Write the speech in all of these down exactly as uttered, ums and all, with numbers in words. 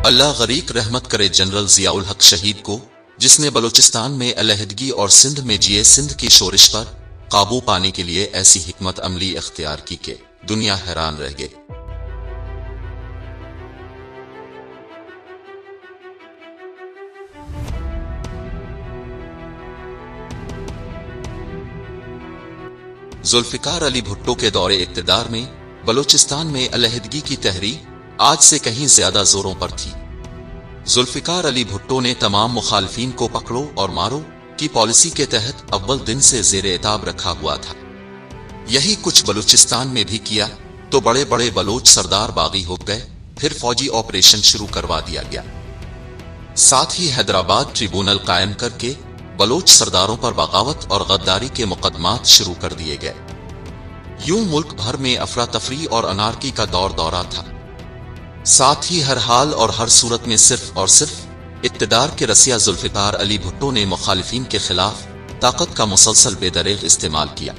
اللہ غریق رحمت کرے جنرل ضیاء الحق شہید کو، جس نے بلوچستان میں علیحدگی اور سندھ میں جیے سندھ کی شورش پر قابو پانے کے لیے ایسی حکمت عملی اختیار کی کہ دنیا حیران رہ گئی۔ ذوالفقار علی بھٹو کے دور اقتدار میں بلوچستان میں علیحدگی کی تحریک آج سے کہیں زیادہ زوروں پر تھی۔ ذوالفقار علی بھٹو نے تمام مخالفین کو پکڑو اور مارو کی پالیسی کے تحت اول دن سے زیر اعتاب رکھا ہوا تھا۔ یہی کچھ بلوچستان میں بھی کیا تو بڑے بڑے بلوچ سردار باغی ہو گئے، پھر فوجی آپریشن شروع کروا دیا گیا۔ ساتھ ہی حیدرآباد ٹریبونل قائم کر کے بلوچ سرداروں پر بغاوت اور غداری کے مقدمات شروع کر دیے گئے۔ یوں ملک بھر میں افراتفری اور انارکی کا دور دورہ تھا۔ ساتھ ہی ہر حال اور ہر صورت میں صرف اور صرف اقتدار کے رسیا ذوالفقار علی بھٹو نے مخالفین کے خلاف طاقت کا مسلسل بے دریغ استعمال کیا۔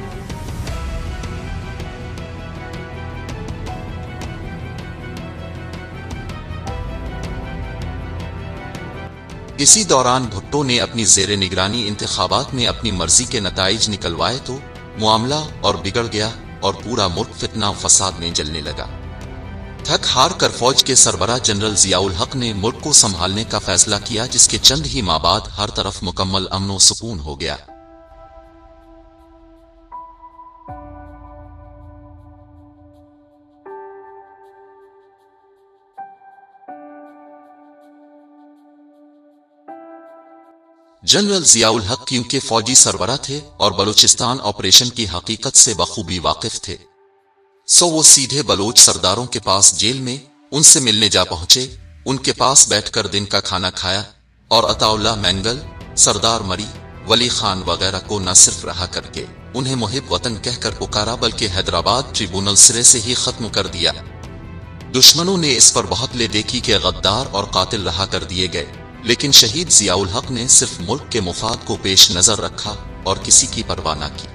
اسی دوران بھٹو نے اپنی زیر نگرانی انتخابات میں اپنی مرضی کے نتائج نکلوائے تو معاملہ اور بگڑ گیا اور پورا ملک فتنہ و فساد میں جلنے لگا۔ تھک ہار کر فوج کے سربراہ جنرل ضیاء الحق نے ملک کو سنبھالنے کا فیصلہ کیا، جس کے چند ہی ماہ بعد ہر طرف مکمل امن و سکون ہو گیا۔ جنرل ضیاء الحق کیونکہ فوجی سربراہ تھے اور بلوچستان آپریشن کی حقیقت سے بخوبی واقف تھے، سو وہ سیدھے بلوچ سرداروں کے پاس جیل میں ان سے ملنے جا پہنچے، ان کے پاس بیٹھ کر دن کا کھانا کھایا اور عطا اللہ مینگل، سردار مری، ولی خان وغیرہ کو نہ صرف رہا کر کے انہیں محب وطن کہہ کر پکارا، بلکہ حیدرآباد ٹریبونل سرے سے ہی ختم کر دیا۔ دشمنوں نے اس پر بہت لے دیکھی کہ غدار اور قاتل رہا کر دیے گئے، لیکن شہید ضیاء الحق نے صرف ملک کے مفاد کو پیش نظر رکھا اور کسی کی پرواہ نہ کی۔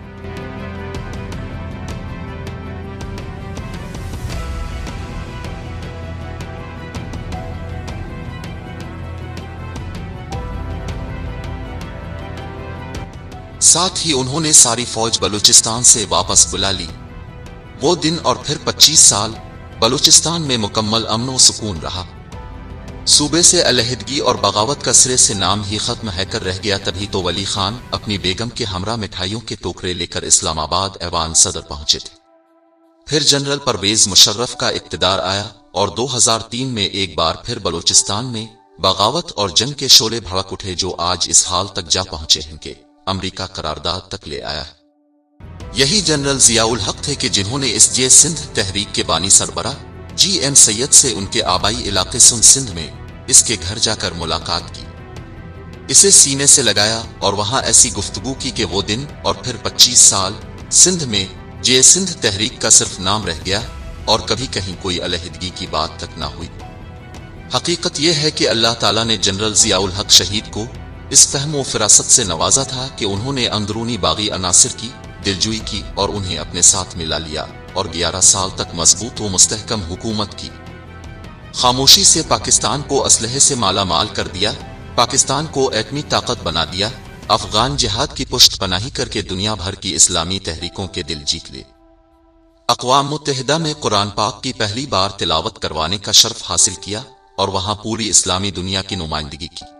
ساتھ ہی انہوں نے ساری فوج بلوچستان سے واپس بلا لی۔ وہ دن اور پھر پچیس سال بلوچستان میں مکمل امن و سکون رہا۔ صوبے سے علیحدگی اور بغاوت کا سرے سے نام ہی ختم ہے کر رہ گیا۔ تبھی تو ولی خان اپنی بیگم کے ہمراہ مٹھائیوں کے ٹوکرے لے کر اسلام آباد ایوان صدر پہنچے تھے۔ پھر جنرل پرویز مشرف کا اقتدار آیا اور دو ہزار تین میں ایک بار پھر بلوچستان میں بغاوت اور جنگ کے شعلے بھڑک اٹھے، جو آج اس حال تک جا پہنچے ہیں کہ امریکہ قرارداد تک لے آیا۔ یہی جنرل ضیاء الحق تھے کہ جنہوں نے اس جے سندھ تحریک کے بانی سربراہ جی ایم سید سے ان کے آبائی علاقے سن سندھ میں اس کے گھر جا کر ملاقات کی، اسے سینے سے لگایا اور وہاں ایسی گفتگو کی کہ وہ دن اور پھر پچیس سال سندھ میں جے سندھ تحریک کا صرف نام رہ گیا اور کبھی کہیں کوئی علیحدگی کی بات تک نہ ہوئی۔ حقیقت یہ ہے کہ اللہ تعالیٰ نے جنرل ضیاء الحق شہید کو اس فہم و فراست سے نوازا تھا کہ انہوں نے اندرونی باغی عناصر کی دلجوئی کی اور انہیں اپنے ساتھ ملا لیا اور گیارہ سال تک مضبوط و مستحکم حکومت کی۔ خاموشی سے پاکستان کو اسلحے سے مالا مال کر دیا، پاکستان کو ایٹمی طاقت بنا دیا، افغان جہاد کی پشت پناہی کر کے دنیا بھر کی اسلامی تحریکوں کے دل جیت لیے۔ اقوام متحدہ میں قرآن پاک کی پہلی بار تلاوت کروانے کا شرف حاصل کیا اور وہاں پوری اسلامی دنیا کی نمائندگی کی۔